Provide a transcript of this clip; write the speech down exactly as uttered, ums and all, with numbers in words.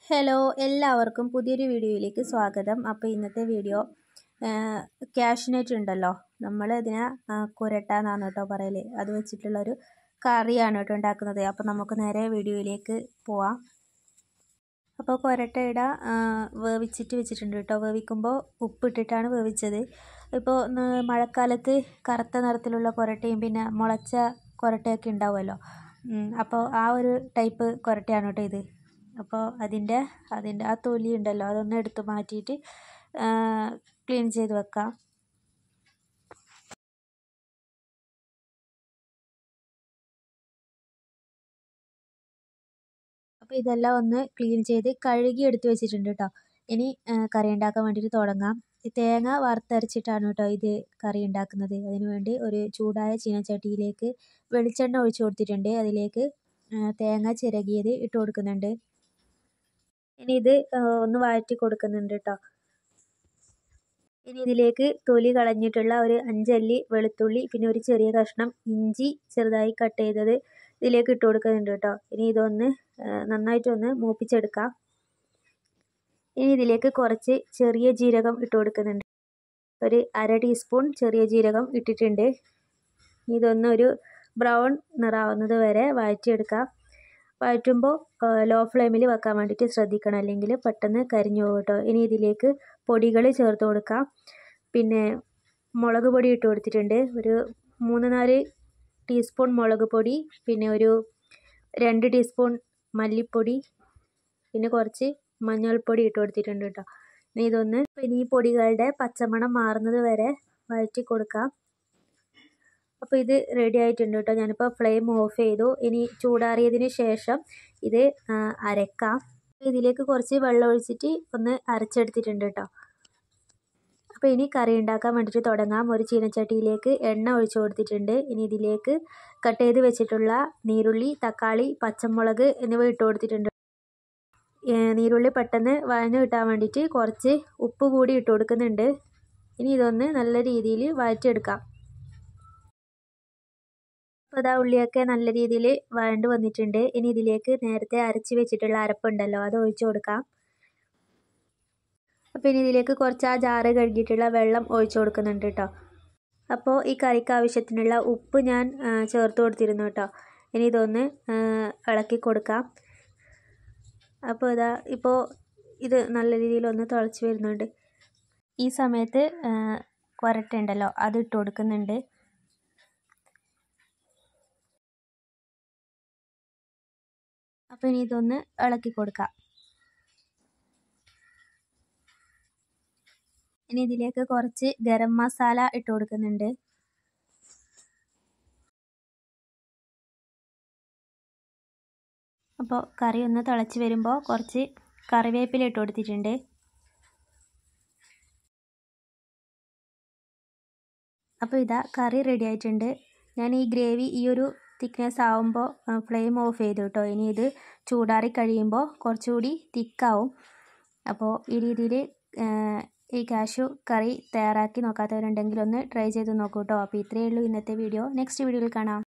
Hello, എല്ലാവർക്കും പുതിയൊരു വീഡിയോയിലേക്ക് സ്വാഗതം. അപ്പോൾ ഇന്നത്തെ വീഡിയോ കാഷ്നട്ട് ഉണ്ടല്ലോ, നമ്മൾ ഇതിനെ കുരട്ട എന്നാണ് കേട്ടോ പറയൽ. അത് വെച്ചിട്ടുള്ളൊരു കറിയാണ് കേട്ടോ ഉണ്ടാക്കുന്നത്. അപ്പോൾ നമുക്ക് നേരെ വീഡിയോയിലേക്ക് പോവാം. അപ്പോൾ കുരട്ടയിട വേവിച്ചിട്ട് വെച്ചിട്ടുണ്ട് കേട്ടോ. വേവിക്കുമ്പോൾ ഉപ്പിട്ടിട്ടാണ് വേവിച്ചത്. ഇപ്പോൾ മഴക്കാലത്ത് കറുത്ത നിറത്തിലുള്ള കുരട്ടയും പിന്നെ മുളച്ച കുരട്ടയൊക്കെ ഉണ്ടാവുമല്ലോ, അപ്പോൾ ആ ഒരു ടൈപ്പ് കുരട്ടയാണ് കേട്ടോ ഇത്. അപ്പോൾ അതിൻ്റെ അതിൻ്റെ ആ തൊലി ഉണ്ടല്ലോ, അതൊന്ന് എടുത്ത് മാറ്റിയിട്ട് ക്ലീൻ ചെയ്ത് വെക്കാം. അപ്പോൾ ഇതെല്ലാം ഒന്ന് ക്ലീൻ ചെയ്ത് കഴുകി എടുത്ത് വെച്ചിട്ടുണ്ട് കേട്ടോ. ഇനി കറി ഉണ്ടാക്കാൻ വേണ്ടിയിട്ട് തുടങ്ങാം. തേങ്ങ വറുത്തരച്ചിട്ടാണ് കേട്ടോ ഇത് കറി ഉണ്ടാക്കുന്നത്. അതിന് വേണ്ടി ഒരു ചൂടായ ചീനച്ചട്ടിയിലേക്ക് വെളിച്ചെണ്ണ ഒഴിച്ചു കൊടുത്തിട്ടുണ്ട്. അതിലേക്ക് തേങ്ങ ചിരകിയത് ഇട്ട് കൊടുക്കുന്നുണ്ട്. ഇനി ഇത് ഒന്ന് വഴറ്റി കൊടുക്കുന്നുണ്ട് കേട്ടോ. ഇനി ഇതിലേക്ക് തൊലി കളഞ്ഞിട്ടുള്ള ഒരു അഞ്ചല്ലി വെളുത്തുള്ളി, പിന്നെ ഒരു ചെറിയ കഷ്ണം ഇഞ്ചി ചെറുതായി കട്ട് ചെയ്തത് ഇതിലേക്ക് ഇട്ട് കൊടുക്കുന്നുണ്ട് കേട്ടോ. ഇനി ഇതൊന്ന് നന്നായിട്ടൊന്ന് മൂപ്പിച്ചെടുക്കാം. ഇനി ഇതിലേക്ക് കുറച്ച് ചെറിയ ജീരകം ഇട്ട് കൊടുക്കുന്നുണ്ട്. ഒരു അര ടീസ്പൂൺ ചെറിയ ജീരകം ഇട്ടിട്ടുണ്ട്. ഇതൊന്ന് ഒരു ബ്രൗൺ നിറാവുന്നത് വരെ വഴറ്റിയെടുക്കാം. വഴറ്റുമ്പോൾ ലോ ഫ്ലെയിമിൽ വെക്കാൻ വേണ്ടിയിട്ട് ശ്രദ്ധിക്കണം, അല്ലെങ്കിൽ പെട്ടെന്ന് കരിഞ്ഞു പോകും കേട്ടോ. ഇനി ഇതിലേക്ക് പൊടികൾ ചേർത്ത് കൊടുക്കാം. പിന്നെ മുളക് പൊടി ഇട്ട് കൊടുത്തിട്ടുണ്ട്. ഒരു മൂന്ന് നാല് ടീസ്പൂൺ മുളക് പൊടി, പിന്നെ ഒരു രണ്ട് ടീസ്പൂൺ മല്ലിപ്പൊടി, പിന്നെ കുറച്ച് മഞ്ഞൾപ്പൊടി ഇട്ട് കൊടുത്തിട്ടുണ്ട് കേട്ടോ. ഇനി ഇതൊന്ന് ഇനി ഈ പൊടികളുടെ പച്ചമണം മാറുന്നത് വരെ വഴറ്റി കൊടുക്കാം. അപ്പോൾ ഇത് റെഡി ആയിട്ടുണ്ട് കേട്ടോ. ഞാനിപ്പോൾ ഫ്ലെയിം ഓഫ് ചെയ്തു. ഇനി ചൂടാറിയതിന് ശേഷം ഇത് അരക്കാം. ഇതിലേക്ക് കുറച്ച് വെള്ളം ഒഴിച്ചിട്ട് ഒന്ന് അരച്ചെടുത്തിട്ടുണ്ട് കേട്ടോ. അപ്പോൾ ഇനി കറി ഉണ്ടാക്കാൻ വേണ്ടിയിട്ട് തുടങ്ങാം. ഒരു ചീനച്ചട്ടിയിലേക്ക് എണ്ണ ഒഴിച്ചു കൊടുത്തിട്ടുണ്ട്. ഇനി ഇതിലേക്ക് കട്ട് ചെയ്ത് വെച്ചിട്ടുള്ള നീരുള്ളി, തക്കാളി, പച്ചമുളക് എന്നിവ ഇട്ട് കൊടുത്തിട്ടുണ്ട്. നീരുള്ളി പെട്ടെന്ന് വഴഞ്ഞു കിട്ടാൻ വേണ്ടിയിട്ട് കുറച്ച് ഉപ്പ് കൂടി ഇട്ട് കൊടുക്കുന്നുണ്ട്. ഇനി ഇതൊന്ന് നല്ല രീതിയിൽ വഴറ്റിയെടുക്കാം. അപ്പോൾ ഇതാ ഉള്ളിയൊക്കെ നല്ല രീതിയിൽ വഴണ്ട് വന്നിട്ടുണ്ട്. ഇനി ഇതിലേക്ക് നേരത്തെ അരച്ച് വെച്ചിട്ടുള്ള അരപ്പുണ്ടല്ലോ, അത് ഒഴിച്ചു കൊടുക്കാം. അപ്പോൾ ഇനി ഇതിലേക്ക് കുറച്ച് ആ ജാറ് കഴുകിയിട്ടുള്ള വെള്ളം ഒഴിച്ചു കൊടുക്കുന്നുണ്ട് കേട്ടോ. അപ്പോൾ ഈ കറിക്ക് ആവശ്യത്തിനുള്ള ഉപ്പ് ഞാൻ ചേർത്ത് കൊടുത്തിരുന്നു കേട്ടോ. ഇനി ഇതൊന്ന് ഇളക്കി കൊടുക്കാം. അപ്പോൾ ഇതാ ഇപ്പോൾ ഇത് നല്ല രീതിയിലൊന്ന് തിളച്ച് വരുന്നുണ്ട്. ഈ സമയത്ത് കുരട്ട ഉണ്ടല്ലോ, അത് ഇട്ട് കൊടുക്കുന്നുണ്ട്. അപ്പോൾ ഇനി ഇതൊന്ന് ഇളക്കി കൊടുക്കാം. ഇനി ഇതിലേക്ക് കുറച്ച് ഗരം മസാല ഇട്ട് കൊടുക്കുന്നുണ്ട്. അപ്പോൾ കറി ഒന്ന് തിളച്ച് വരുമ്പോൾ കുറച്ച് കറിവേപ്പില ഇട്ട് കൊടുത്തിട്ടുണ്ട്. അപ്പോൾ ഇതാ കറി റെഡി ആയിട്ടുണ്ട്. ഞാൻ ഈ ഗ്രേവി ഈ ഒരു തിക്നെസ് ആവുമ്പോൾ ഫ്ലെയിം ഓഫ് ചെയ്തു കേട്ടോ. ഇനി ഇത് ചൂടാറി കഴിയുമ്പോൾ കുറച്ചുകൂടി തിക്കാവും. അപ്പോൾ ഈ രീതിയിൽ ഈ കാഷ്യൂ കറി തയ്യാറാക്കി നോക്കാത്തവരുണ്ടെങ്കിൽ ഒന്ന് ട്രൈ ചെയ്ത് നോക്കൂ കേട്ടോ. അപ്പോൾ ഇത്രയേ ഉള്ളൂ ഇന്നത്തെ വീഡിയോ. നെക്സ്റ്റ് വീഡിയോയിൽ കാണാം.